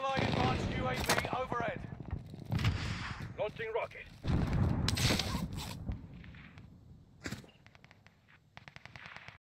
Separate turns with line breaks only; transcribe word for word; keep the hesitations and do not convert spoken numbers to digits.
Ally advanced U A V overhead.
Launching rocket.